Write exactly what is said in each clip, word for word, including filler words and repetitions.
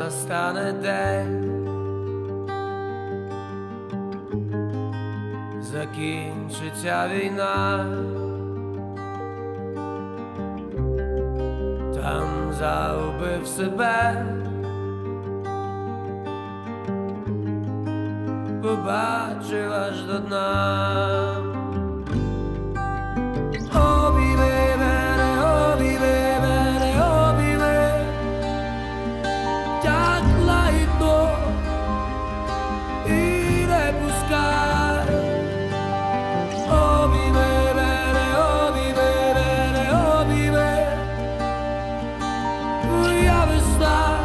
настане день, закінчиться війна, там загубив себе, побачив аж до дна. Обійми мене, обійми мене, обійми, як лагідно, і не пускай. Обійми мене, обійми мене, обійми, моя весна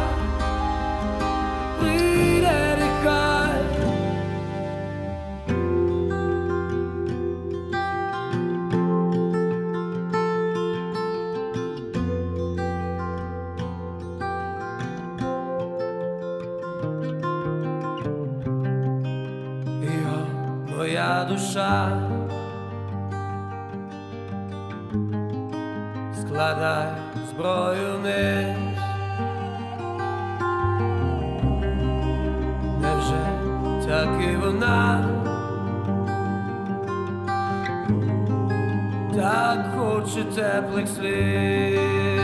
прийде, нехай. Моя душа, складай зброю вниз. Невже так і вона так хоче теплих сліз?